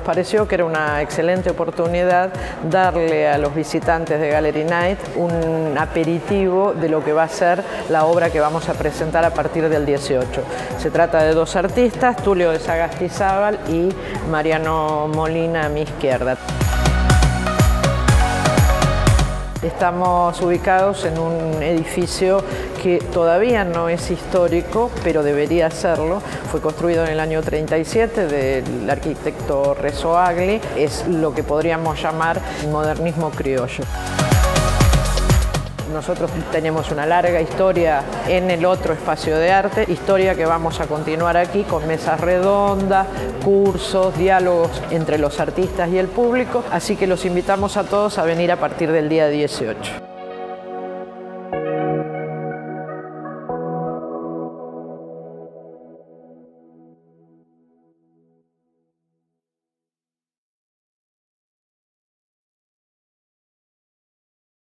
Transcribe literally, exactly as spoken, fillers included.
pareció que era una excelente oportunidad darle a los visitantes de Gallery Night un aperitivo de lo que va a ser la obra que vamos a presentar a partir del dieciocho. Se trata de dos artistas, Tulio de Sagastizábal y Mariano Molina a mi izquierda. Estamos ubicados en un edificio que todavía no es histórico, pero debería serlo. Fue construido en el año treinta y siete del arquitecto Rezo Agli. Es lo que podríamos llamar modernismo criollo. Nosotros tenemos una larga historia en el otro espacio de arte, historia que vamos a continuar aquí con mesas redondas, cursos, diálogos entre los artistas y el público, así que los invitamos a todos a venir a partir del día dieciocho.